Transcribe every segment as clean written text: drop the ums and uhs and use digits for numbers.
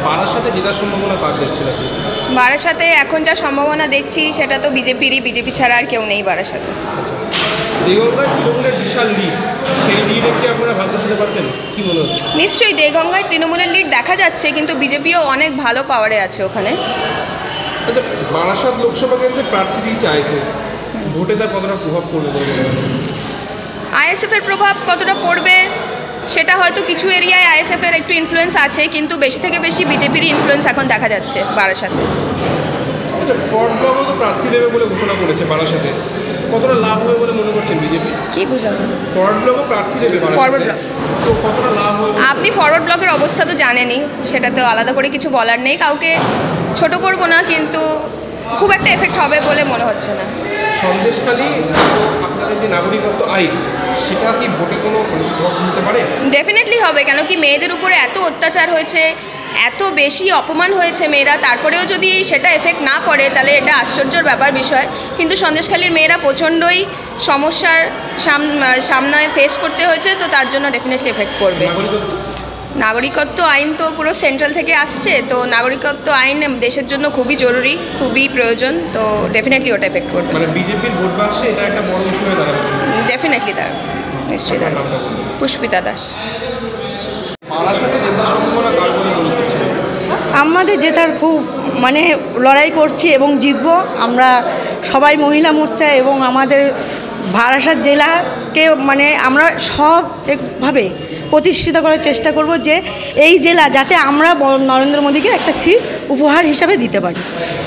বারাসাতে জেতার সম্ভাবনা কার দেখছেন আপনি? বারাসাতে এখন যা সম্ভাবনা দেখছি সেটা তো বিজেপি ছাড়া আর কেউ নেই বারাসাতে। দেগঙ্গায় তৃণমূলের বিশাল লিড, সেই লিডে কি আপনারা ভাগ করতে পারবেন, কি মনে হচ্ছে? নিশ্চয়ই দেগঙ্গায় তৃণমূলের লিড দেখা যাচ্ছে, কিন্তু বিজেপিও অনেক ভালো পাওয়ারে আছে ওখানে। আচ্ছা, বারাসাত লোকসভা কেন্দ্রে প্রার্থী দিয়েছে আইএসএফ, ভোটে তার কতটা প্রভাব পড়বে? আইএসএফের প্রভাব কতটা পড়বে সেটা হয়তো কিছু এরিয়ায় আইএসএফের একটু ইনফ্লুয়েন্স আছে, কিন্তু বেশি থেকে বেশি বিজেপির ইনফ্লুয়েন্স এখন দেখা যাচ্ছে বারাসাতে। আচ্ছা, ফরওয়ার্ড ব্লকও তো প্রার্থী দেবে বলে ঘোষণা করেছে বারাসাতে, কতটা লাভ হবে বলে মনে করছেন বিজেপি? কি বুঝলাম? ফরওয়ার্ড ব্লকও প্রার্থী দেবে ফরওয়ার্ড ব্লক, তো কতটা লাভ হবে? আপনি ফরওয়ার্ড ব্লকের অবস্থা তো জানেনই, সেটা তো আলাদা করে কিছু বলার নেই, কাউকে ছোট করব না, কিন্তু খুব একটা এফেক্ট হবে বলে মনে হচ্ছে না। সন্দেশখালী আপনাদের যে নাগরিকত্ব আইন, সেটা কি ভোটে কোনো প্রভাব ফেলতে পারে? ডেফিনেটলি হবে, কেন কি মেয়েদের উপরে এত অত্যাচার হয়েছে, এত বেশি অপমান হয়েছে মেয়েরা, তারপরেও যদি সেটা এফেক্ট না করে তাহলে এটা আশ্চর্যের ব্যাপার বিষয়। কিন্তু সন্দেশখালীর মেয়েরা প্রচণ্ডই সমস্যার সামনে ফেস করতে হয়েছে, তো তার জন্য ডেফিনেটলি এফেক্ট করবে। নাগরিকত্ব আইন তো পুরো সেন্ট্রাল থেকে আসছে, তো নাগরিকত্ব আইন দেশের জন্য খুবই জরুরি, খুবই প্রয়োজন, তো ডেফিনেটলি ওটা এফেক্ট করবে। মানে বিজেপির ভোট বাক্সে এটা একটা বড় ইস্যু হয়ে দাঁড়াবে? ডেফিনেটলি দাঁড়াবে, নিশ্চয়ই দাঁড়াবে। পুষ্পিতা দাস। আমাদের জেতার খুব লড়াই করছি এবং জিতবো আমরা সবাই, মহিলা মোর্চা, এবং আমাদের বারাসাত জেলাকে আমরা সবভাবে প্রতিষ্ঠিত করার চেষ্টা করব যে এই জেলা যাতে আমরা নরেন্দ্র মোদীকে একটা সিট উপহার হিসাবে দিতে পারি।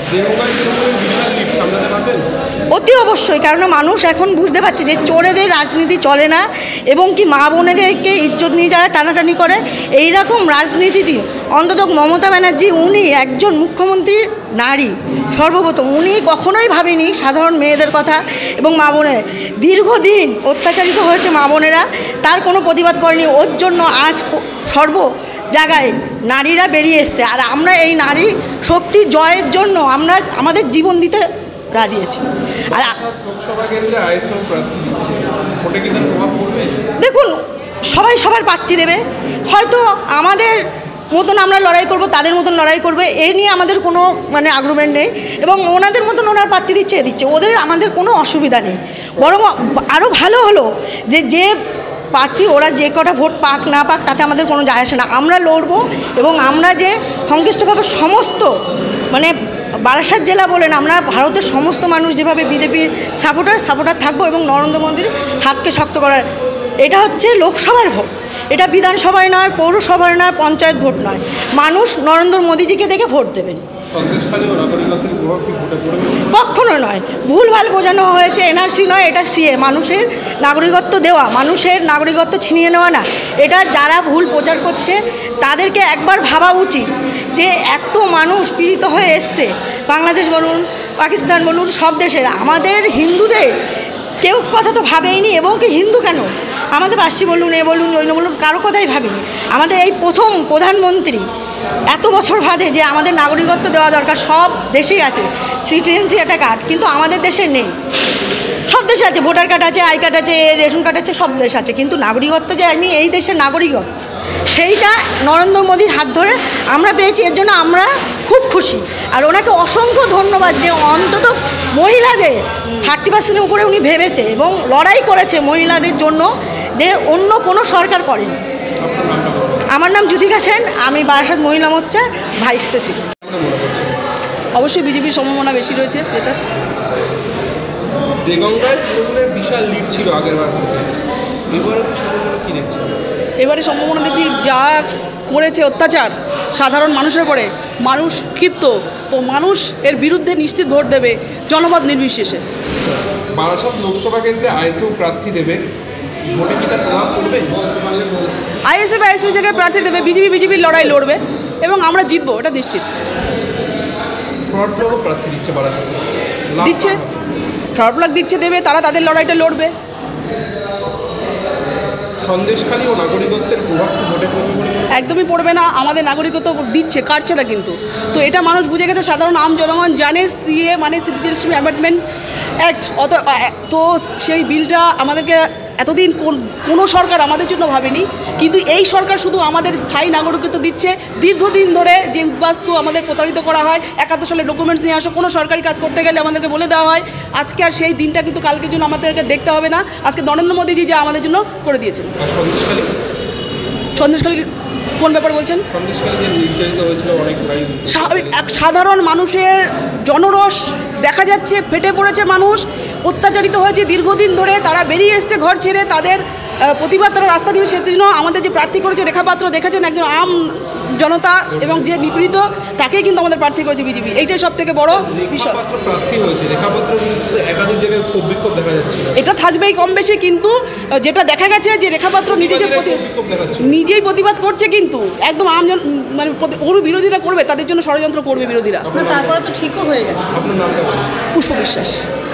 অতি অবশ্যই, কারণ মানুষ এখন বুঝতে পারছে যে চোরেদের রাজনীতি চলে না, এবং কি মা বোনেদেরকে ইজ্জত নিয়ে যারা টানাটানি করে এই রকম রাজনীতি অন্তত মমতা ব্যানার্জি, উনি একজন মুখ্যমন্ত্রীর নারী, সর্বপ্রথম উনি কখনোই ভাবেনি সাধারণ মেয়েদের কথা এবং মা বোনের। দীর্ঘদিন অত্যাচারিত হয়েছে মা বোনেরা, তার কোনো প্রতিবাদ করেনি, ওর জন্য আজ সর্ব জায়গায় নারীরা বেরিয়ে এসছে, আর আমরা এই নারী শক্তি জয়ের জন্য আমরা আমাদের জীবন দিতে রাজি আছি। আর দেখুন, সবাই সবার প্রার্থী দেবে, হয়তো আমাদের মতন আমরা লড়াই করব, তাদের মতন লড়াই করবে, এই নিয়ে আমাদের কোনো আগ্রহমেন্ট নেই, এবং ওনাদের মতন ওনার প্রার্থী দিচ্ছে দিচ্ছে, ওদের আমাদের কোনো অসুবিধা নেই। বরং আরও ভালো হলো যে প্রার্থী ওরা যে কটা ভোট পাক না পাক তাতে আমাদের কোনো যায় আসে না, আমরা লড়বো, এবং আমরা যে সংশ্লিষ্টভাবে সমস্ত বারাসাত জেলা বলেন, আমরা ভারতের সমস্ত মানুষ যেভাবে বিজেপির সাপোর্টার থাকবো, এবং নরেন্দ্র মোদীর হাতকে শক্ত করার। এটা হচ্ছে লোকসভার ভোট, এটা বিধানসভায় নয়, পৌরসভায় নয়, পঞ্চায়েত ভোট নয়, মানুষ নরেন্দ্র মোদীজিকে দেখে ভোট দেবেন। কখনো নয়, ভুলভাল বোঝানো হয়েছে, এনআরসি নয়, এটা সিএ, মানুষের নাগরিকত্ব দেওয়া, মানুষের নাগরিকত্ব ছিনিয়ে নেওয়া না। এটা যারা ভুল প্রচার করছে তাদেরকে একবার ভাবা উচিত যে এত মানুষ পীড়িত হয়ে এসছে, বাংলাদেশ বলুন, পাকিস্তান বলুন, সব দেশের, আমাদের হিন্দুদের কেউ কথা তো ভাবেইনি, এবং কি হিন্দু কেন, আমাদের পার্সি বলুন, এ বলুন, জৈন বলুন, কারো কথাই ভাবেনি। আমাদের এই প্রথম প্রধানমন্ত্রী এত বছর বাদে যে আমাদের নাগরিকত্ব দেওয়া দরকার, সব দেশেই আছে সিটিজেনশিপ একটা কার্ড, কিন্তু আমাদের দেশে নেই। সব দেশে আছে, ভোটার কার্ড আছে, আই কার্ড আছে, রেশন কার্ড আছে, সব দেশ আছে, কিন্তু নাগরিকত্ব যে আমি এই দেশের নাগরিকত্ব, সেইটা নরেন্দ্র মোদীর হাত ধরে আমরা পেয়েছি, এর জন্য আমরা খুব খুশি। আর ওনাকে অসংখ্য ধন্যবাদ যে অন্তত মহিলাদের 30% উপরে উনি ভেবেছে এবং লড়াই করেছে মহিলাদের জন্য, যে অন্য কোনো সরকার করেনি। আমার নাম জ্যোতিকা সেন, আমি বারাসাত মহিলা মোর্চার ভাইস প্রেসিডেন্ট। অবশ্যই বিজেপির সম্ভাবনা বেশি রয়েছে এটার। দেগঙ্গায় তৃণমূলের বিশাল লিড ছিল আগের বার, এবারে সম্ভাবনা দেখছি যা করেছে অত্যাচার সাধারণ মানুষের পরে, মানুষ ক্ষিপ্ত, তো মানুষ এর বিরুদ্ধে নিশ্চিত ভোট দেবে জনমত নির্বিশেষে। বারাসাত লোকসভা কেন্দ্রে আইএসএফ প্রার্থী দেবে, ভোটে কি তার প্রভাব পড়বে? আইএসএফ জায়গায় প্রার্থী দেবে, বিজেপির লড়াই লড়বে এবং আমরা জিতবো, এটা নিশ্চিত। ফরওয়ার্ড ব্লকও প্রার্থী দিচ্ছে বারাসাতে, দিচ্ছে, ফরওয়ার্ড ব্লক দিচ্ছে, দেবে, তারা তাদের লড়াইটা লড়বে। সন্দেশখালী ও নাগরিকত্বের প্রভাব ভোটে পড়বে বলে একদমই পড়বে না, আমাদের নাগরিকত্ব দিচ্ছে, কাটছে না কিন্তু। তো এটা মানুষ বুঝে গেছে, সাধারণ আম জনগণ জানে, সিএ মানে সিটিজেনশিপ অ্যামেন্ডমেন্ট অ্যাক্ট, তো সেই বিলটা আমাদেরকে এতদিন কোনো সরকার আমাদের জন্য ভাবেনি, কিন্তু এই সরকার শুধু আমাদের স্থায়ী নাগরিকত্ব দিচ্ছে। দীর্ঘদিন ধরে যে উদ্বাস্তু আমাদের প্রতারিত করা হয়, 71 সালে ডকুমেন্টস নিয়ে আসো, কোনো সরকারি কাজ করতে গেলে আমাদেরকে বলে দেওয়া হয়। আজকে আর সেই দিনটা কিন্তু কালকের জন্য আমাদেরকে দেখতে হবে না। আজকে নরেন্দ্র মোদীজি যা আমাদের জন্য করে দিয়েছেন। আর সন্দেশখালী সন্দেশখালীর কোন ব্যাপার বলছেন? সন্দেশখালী যে নির্যাতিত হয়েছিল অনেক নারী, স্বাভাবিক এক সাধারণ মানুষের জনরোষ দেখা যাচ্ছে, ফেটে পড়েছে মানুষ, অত্যাচারিত হয়েছে দীর্ঘদিন ধরে, তারা বেরিয়ে এসছে ঘর ছেড়ে, তাদের প্রতিবাদ তারা রাস্তা নিয়ে সেজন্য আমাদের যে প্রার্থী করেছে রেখাপাত্র, দেখেছেন একজন আম জনতা এবং যে নিপীড়িত তাকেই কিন্তু আমাদের প্রার্থী করেছে বিজেপি। এইটাই সব থেকে বড় বিষয়। রেখাপাত্র প্রার্থী হয়েছে, রেখাপাত্র কিন্তু একাধিক জায়গায় ক্ষোভ বিক্ষোভ দেখা যাচ্ছে। এটা থাকবেই কম বেশি, কিন্তু যেটা দেখা গেছে যে রেখাপাত্র নিজেই প্রতিবাদ করছে, কিন্তু একদম আমজন মানে ওর বিরোধীরা করবে, তাদের জন্য ষড়যন্ত্র করবে বিরোধীরা। না, তারপরে তো ঠিকও হয়ে গেছে। আপনার নামটা বলুন। পুষ্প বিশ্বাস।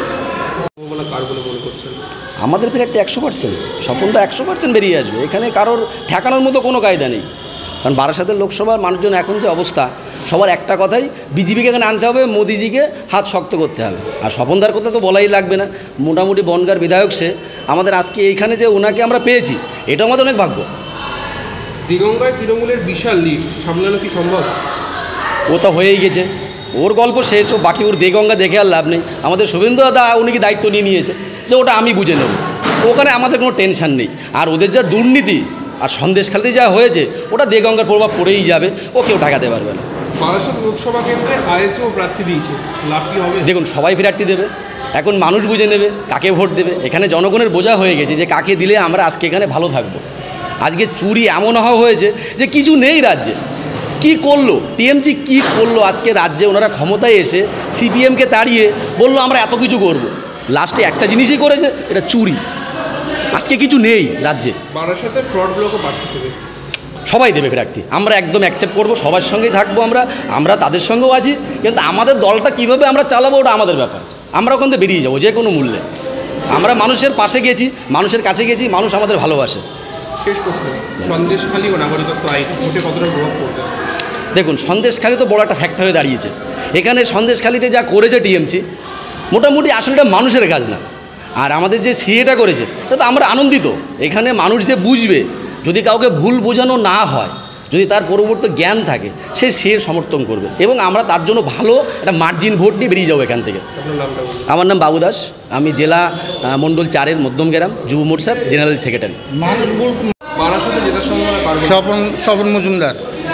কার বলে মনে করছেন? আমাদের প্রার্থী 100%, স্বপনদা 100% বেরিয়ে আসবে। এখানে কারোর ঠেকানোর মতো কোনো কায়দা নেই। কারণ বারাসাতের লোকসভার মানুষজন এখন যে অবস্থা, সবার একটা কথাই, বিজেপিকে এখানে আনতে হবে, মোদিজিকে হাত শক্ত করতে হবে। আর স্বপনদার কথা তো বলাই লাগবে না, মোটামুটি বনগাঁর বিধায়ক সে। আমাদের আজকে এইখানে যে ওনাকে আমরা পেয়েছি, এটা আমাদের অনেক ভাগ্য। দিগঙ্গায় তৃণমূলের বিশাল লিড সামলানো কি সম্ভব? ও তো হয়েই গেছে, ওর গল্প শেষ। ও বাকি ওর দেগঙ্গা দেখে আর লাভ নেই। আমাদের শুভেন্দু দাদা উনি কি দায়িত্ব নিয়ে নিয়েছে যে ওটা আমি বুঝে নেব, ওখানে আমাদের কোনো টেনশান নেই। আর ওদের যা দুর্নীতি আর সন্দেশখালিতে যা হয়েছে, ওটা দেগঙ্গার প্রভাব পড়েই যাবে, ও কেউ ঠেকাতে পারবে না। বারাসাত লোকসভা কেন্দ্রে আইএসও প্রার্থী দিয়েছে, লাভ কি হবে? দেখুন, সবাই প্রার্থী দেবে, এখন মানুষ বুঝে নেবে কাকে ভোট দেবে। এখানে জনগণের বোঝা হয়ে গেছে যে কাকে দিলে আমরা আজকে এখানে ভালো থাকবো। আজকে চুরি এমন হওয়া হয়েছে যে কিছু নেই রাজ্যে। কি করলো টিএমসি, কি করলো আজকে রাজ্যে? ওনারা ক্ষমতায় এসে সিপিএমকে তাড়িয়ে বললো আমরা এত কিছু করব, লাস্টে একটা জিনিসই করেছে, এটা চুরি। আজকে কিছু নেই রাজ্যে। বারাসাতের ফ্রড ব্লকও প্রার্থী দেবে, সবাই দেবে প্রার্থী, আমরা একদম অ্যাকসেপ্ট করবো, সবার সঙ্গেই থাকবো। আমরা তাদের সঙ্গেও আছি, কিন্তু আমাদের দলটা কীভাবে আমরা চালাবো ওটা আমাদের ব্যাপার। আমরা ওখান থেকে বেরিয়ে যাবো যে কোনো মূল্যে। আমরা মানুষের পাশে গেছি, মানুষের কাছে গেছি, মানুষ আমাদের ভালোবাসে। শেষ প্রশ্ন, সন্দেশখালী ও নাগরিকত্ব আইন ভোটে কতটা প্রভাব পড়বে? দেখুন, সন্দেশখালী তো বড় একটা ফ্যাক্টর হয়ে দাঁড়িয়েছে। এখানে সন্দেশখালীতে যা করেছে টিএমসি, মোটামুটি আসলে এটা মানুষের কাজ না। আর আমাদের যে সিএটা করেছে, এটা তো আমরা আনন্দিত। এখানে মানুষ যে বুঝবে, যদি কাউকে ভুল বোঝানো না হয়, যদি তার পরবর্তী জ্ঞান থাকে, সে সিএর সমর্থন করবে। এবং আমরা তার জন্য ভালো একটা মার্জিন ভোট নিয়ে বেরিয়ে যাবো এখান থেকে। আপনার নামটা বলুন। আমার নাম বাবু দাস, আমি জেলা মণ্ডল 4-এর মধ্যমগ্রাম যুব মোর্চার জেনারেল সেক্রেটারি। বারাসাতে জেতার সম্ভাবনা কার বলে? স্বপন মজুমদার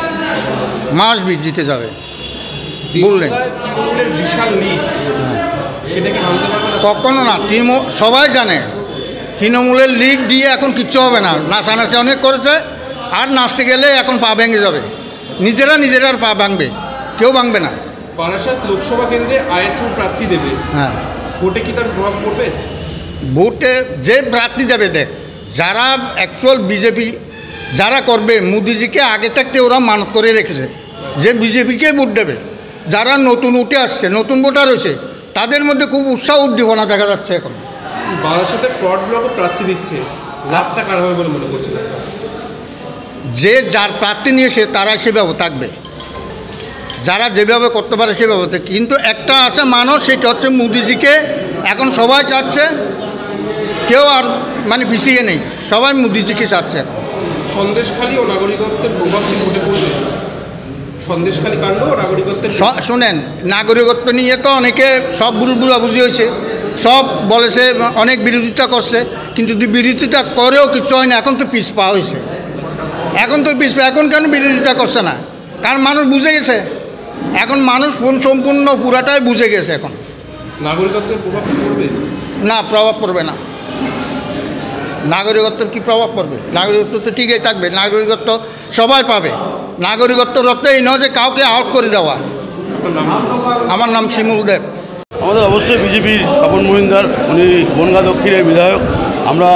মাস জিতে যাবে বললেন। দিগঙ্গায় তৃণমূলের বিশাল লিড, সেটা কি ভাঙতে পারবে না? কখনো না, সবাই জানে তৃণমূলের লিগ দিয়ে এখন কিচ্ছু হবে না। নাচানাচি অনেক করেছে, আর নাচতে গেলে এখন পা ভেঙে যাবে। নিজেরা পা ভাঙবে, কেউ ভাঙবে না। বারাসাত লোকসভা কেন্দ্রে আইএসও প্রার্থী দেবে, হ্যাঁ, ভোটে কি তার প্রভাব পড়বে? ভোটে যে প্রার্থী দেবে, দেখ যারা অ্যাকচুয়াল বিজেপি যারা করবে, মোদিজিকে আগে থাকতে ওরা মানত করে রেখেছে যে বিজেপিকে ভোট দেবে। যারা নতুন উঠে আসছে, নতুন ভোটার হয়েছে, তাদের মধ্যে খুব উৎসাহ উদ্দীপনা দেখা যাচ্ছে এখন। বারাসাতে ফ্রড ব্লকও প্রার্থী দিচ্ছে, লাভটা কার হবে বলে মনে করছেন? যে যার প্রার্থী নিয়ে সে তারা সেভাবে থাকবে, যারা যেভাবে করতে পারে সেভাবে। কিন্তু একটা আছে মানুষ, সেটা হচ্ছে মোদিজিকে এখন সবাই চাচ্ছে, কেউ আর মানে পিছিয়ে নেই, সবাই মোদিজিকে চাচ্ছে। সন্দেশখালী ও নাগরিকত্বের প্রভাব কি ভোটে পড়বে? সন্দেশখালী কাণ্ড ও নাগরিকত্বের শোনেন, নাগরিকত্ব নিয়ে তো অনেকে সব বুঝি হয়েছে, সব বলেছে, অনেক বিরোধিতা করছে, কিন্তু বিরোধিতা করেও কিছু হয় না। এখন তো পিছ পা হয়েছে, এখন কেন বিরোধিতা করছে না? কারণ মানুষ বুঝে গেছে, এখন মানুষ সম্পূর্ণ পুরাটাই বুঝে গেছে। এখন নাগরিকত্বের প্রভাব কি পড়বে? না, প্রভাব পড়বে না। নাগরিকত্বের কি প্রভাব পড়বে? নাগরিকত্ব তো ঠিকই থাকবে, নাগরিকত্ব সবাই পাবে। নাগরিকত্বের অর্থ এই নয় যে কাউকে আউট করে দেওয়া। আমার নাম শিমুল দেব। আমাদের অবশ্যই বিজেপির স্বপন মজুমদার, উনি বনগাঁ দক্ষিণের বিধায়ক। আমরা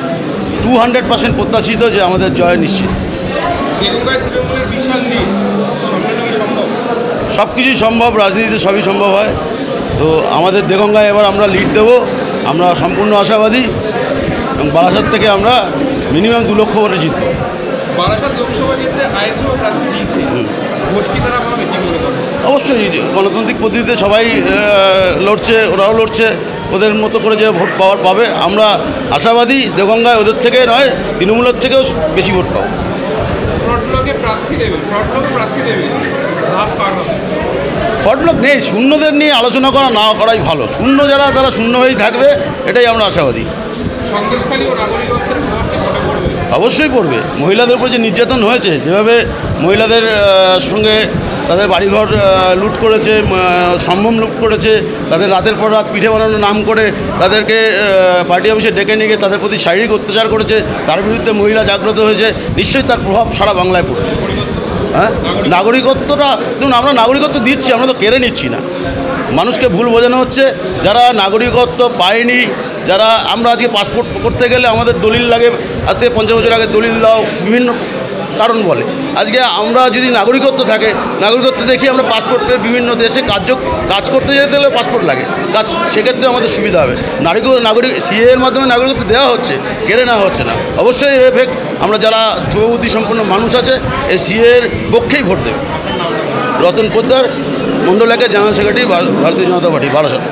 200% প্রত্যাশিত যে আমাদের জয় নিশ্চিত। দিগঙ্গায় তৃণমূলের বিশাল লিড, সামলানো কি সম্ভব? সব কিছুই সম্ভব, রাজনীতিতে সবই সম্ভব হয়। তো আমাদের দেগঙ্গায় এবার আমরা লিড দেব, আমরা সম্পূর্ণ আশাবাদী। এবং বারাসাত থেকে আমরা মিনিমাম 2 লক্ষ ভোটে জিতব। বারাসাত লোকসভা কেন্দ্রে আইএসও প্রার্থী দিয়েছে, ভোট কি তারা পাবে কি মনে করেন? অবশ্যই গণতান্ত্রিক পদ্ধতিতে সবাই লড়ছে, ওরাও লড়ছে, ওদের মতো করে যে ভোট পাওয়ার পাবে, আমরা আশাবাদী দেগঙ্গায় ওদের থেকে নয় তৃণমূলের থেকেও বেশি ভোট পাবো। ফ্রড ব্লকে প্রার্থী দেবে, লাভ কার হবে? ফ্রড ব্লক নেই, শূন্যদের নিয়ে আলোচনা করা না করাই ভালো। শূন্য যারা তারা শূন্য হয়েই থাকবে, এটাই আমরা আশাবাদী। সন্দেশখালী ও নাগরিকত্বের প্রভাব কি ভোটে পড়বে? অবশ্যই পড়বে। মহিলাদের উপর যে নির্যাতন হয়েছে, যেভাবে মহিলাদের সঙ্গে তাদের বাড়িঘর লুট করেছে, সম্ভ্রম লুট করেছে, তাদের রাতের পর রাত পিঠে বানানোর নাম করে তাদেরকে পার্টি অফিসে ডেকে নিয়ে গিয়ে তাদের প্রতি শারীরিক অত্যাচার করেছে, তার বিরুদ্ধে মহিলা জাগ্রত হয়েছে, নিশ্চয়ই তার প্রভাব সারা বাংলায় পড়বে। হ্যাঁ, নাগরিকত্বটা ধরুন, আমরা নাগরিকত্ব দিচ্ছি, আমরা তো কেড়ে নিচ্ছি না। মানুষকে ভুল বোঝানো হচ্ছে, যারা নাগরিকত্ব পায়নি, যারা আমরা আজকে পাসপোর্ট করতে গেলে আমাদের দলিল লাগে, আজ থেকে 50 বছর আগে দলিল দাও, বিভিন্ন কারণ বলে। আজকে আমরা যদি নাগরিকত্ব থাকে, নাগরিকত্ব দেখি আমরা পাসপোর্ট পেয়ে বিভিন্ন দেশে কাজ করতে যেতে হলে পাসপোর্ট লাগে, সেক্ষেত্রে আমাদের সুবিধা হবে। নাগরিক সিএ এর মাধ্যমে নাগরিকত্ব দেওয়া হচ্ছে, কেড়ে নেওয়া হচ্ছে না। অবশ্যই এর এফেক্ট আমরা যারা যুববুদ্ধি সম্পন্ন মানুষ আছে, এই সিএ এর পক্ষেই ভোট দেবে। রতন পোদ্দার, মণ্ডল একের জেনারেল সেক্রেটারি, ভারতীয় জনতা পার্টি, বারাসাত।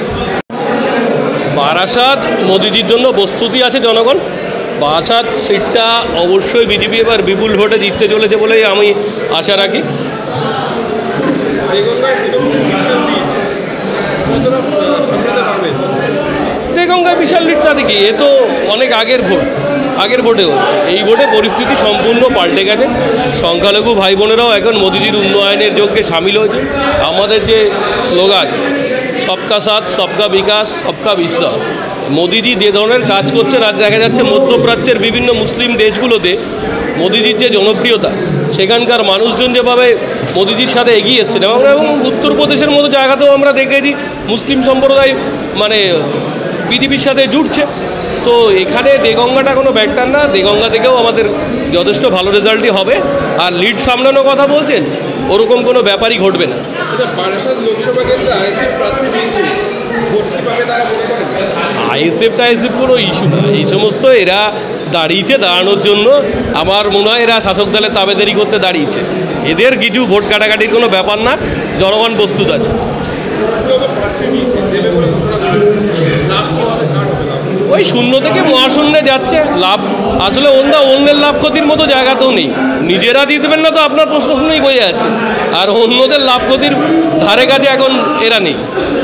বারাসাত মোদিজির জন্য প্রস্তুতি আছে জনগণ। বারাসাত সিটটা অবশ্যই বিজেপি এবার বিপুল ভোটে জিততে চলেছে বলেই আমি আশা রাখি। দেগঙ্গায় বিশাল লিডটা দেখি, এ তো অনেক আগের ভোটেও, এই ভোটে পরিস্থিতি সম্পূর্ণ পাল্টে গেছে। সংখ্যালঘু ভাই বোনেরাও এখন মোদিজির উন্নয়নের যজ্ঞে সামিল হয়েছে। আমাদের যে স্লোগান সবকা সাথ, সবকা বিকাশ, সবকা বিশ্বাস, মোদিজি যে ধরনের কাজ করছে, আজ দেখা যাচ্ছে মধ্যপ্রাচ্যের বিভিন্ন মুসলিম দেশগুলোতে মোদিজির যে জনপ্রিয়তা, সেখানকার মানুষজন যেভাবে মোদিজির সাথে এগিয়ে এসছেন, এবং উত্তরপ্রদেশের মতো জায়গাতেও আমরা দেখেছি মুসলিম সম্প্রদায় মানে বিজেপির সাথে জুটছে। তো এখানে দেগঙ্গাটা কোনো ব্যাটার না, দেগঙ্গা থেকেও আমাদের যথেষ্ট ভালো রেজাল্টই হবে। আর লিড সামলানোর কথা বলছেন, ওরকম কোনো ব্যাপারই ঘটবে না। বারাসাত লোকসভা কেন্দ্রে আইএসএফ প্রার্থী দিয়েছে, ভোট কি পাবে তারা মনে করেন? আইএসএফ কোনো ইস্যু না, এই সমস্ত এরা দাঁড়িয়েছে দাঁড়ানোর জন্য। আমার মনে হয় এরা শাসক দলের তাবেদারি করতে দাঁড়িয়েছে, এদের কিছু ভোট কাটাকাটির কোনো ব্যাপার না, জনগণ প্রস্তুত আছে। ওই শূন্য থেকে মহাশূন্যে যাচ্ছে, লাভ আসলে অন্যের লাভ ক্ষতির মতো জায়গাতেও নেই। নিজেরা দিতেবেন না তো আপনার প্রশ্ন শুনেই বোঝা যাচ্ছে, আর অন্যদের লাভ ক্ষতির ধারে কাছে এখন এরা নেই।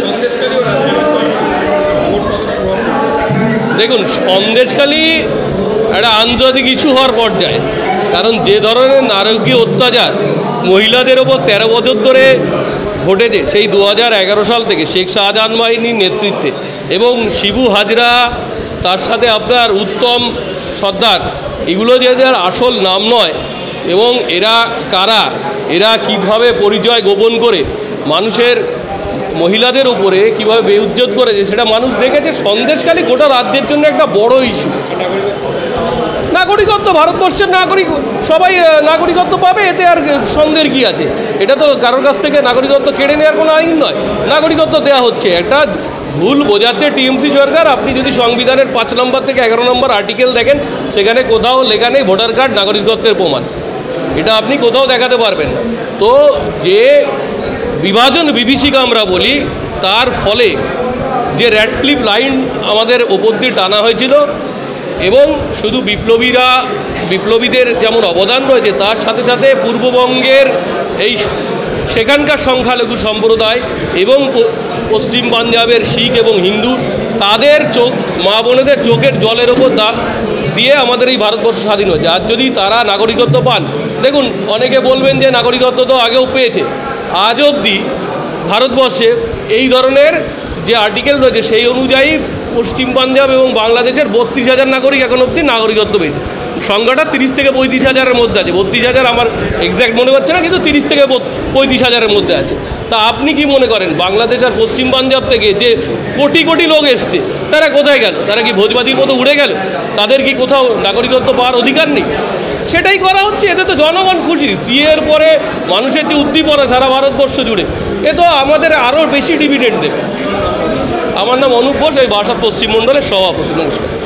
দেখুন, সন্দেশখালী একটা আন্তর্জাতিক ইস্যু হওয়ার পর্যায়ে, কারণ যে ধরনের নারকীয় অত্যাচার মহিলাদের ওপর 13 বছর ধরে ঘটেছে, সেই 2011 সাল থেকে শেখ শাহজাহান বাহিনীর নেতৃত্বে, এবং শিবু হাজরা, তার সাথে আপনার উত্তম সর্দার, এগুলো যে যার আসল নাম নয়, এবং এরা কারা, এরা কীভাবে পরিচয় গোপন করে মানুষের মহিলাদের উপরে কীভাবে বেউজ্জত করেছে, সেটা মানুষ দেখেছে। সন্দেশখালী গোটা রাজ্যের জন্য একটা বড় ইস্যু। নাগরিকত্ব, ভারতবর্ষের নাগরিক সবাই নাগরিকত্ব পাবে, এতে আর সন্দেহের কী আছে? এটা তো কারোর কাছ থেকে নাগরিকত্ব কেড়ে নেওয়ার কোনো আইন নয়, নাগরিকত্ব দেওয়া হচ্ছে। একটা ভুল বোঝাচ্ছে টিএমসি সরকার। আপনি যদি সংবিধানের 5 নম্বর থেকে 11 নম্বর আর্টিকেল দেখেন, সেখানে কোথাও লেখা নেই ভোটার কার্ড নাগরিকত্বের প্রমাণ, এটা আপনি কোথাও দেখাতে পারবেন না। তো যে বিভাজন বিভীষিকা আমরা বলি, তার ফলে যে র্যাডক্লিফ লাইন আমাদের ওপর দিয়ে টানা হয়েছিল, এবং শুধু বিপ্লবীদের যেমন অবদান রয়েছে, তার সাথে সাথে পূর্ববঙ্গের এই সেখানকার সংখ্যালঘু সম্প্রদায় এবং পশ্চিম পাঞ্জাবের শিখ এবং হিন্দু, তাদের মা বোনেদের চোখের জলের ওপর দিয়ে আমাদের এই ভারতবর্ষ স্বাধীন হয়েছে। আর যদি তারা নাগরিকত্ব পান, দেখুন অনেকে বলবেন যে নাগরিকত্ব তো আগেও পেয়েছে, আজ অবধি ভারতবর্ষে এই ধরনের যে আর্টিকেল রয়েছে সেই অনুযায়ী পশ্চিম পাঞ্জাব এবং বাংলাদেশের 32,000 নাগরিক এখন অবধি নাগরিকত্ব পেয়েছে। সংখ্যাটা 30 থেকে 35,000-এর মধ্যে আছে, 32,000 আমার এক্স্যাক্ট মনে হচ্ছে না, কিন্তু 30 থেকে 35,000-এর মধ্যে আছে। তা আপনি কি মনে করেন বাংলাদেশ আর পশ্চিম পাঞ্জাব থেকে যে কোটি কোটি লোক এসছে, তারা কোথায় গেল? তারা কি ভোজবাতির মতো উড়ে গেল? তাদের কি কোথাও নাগরিকত্ব পাওয়ার অধিকার নেই? সেটাই করা হচ্ছে। এতে তো জনগণ খুশি। সিএর পরে মানুষের যে উদ্দীপনা সারা ভারতবর্ষ জুড়ে, এ তো আমাদের আরও বেশি ডিভিডেন্ড দেবে। আমার নাম অনুপ ঘোষ, এই বারাসাত পশ্চিম মণ্ডলের সভাপতি। নমস্কার।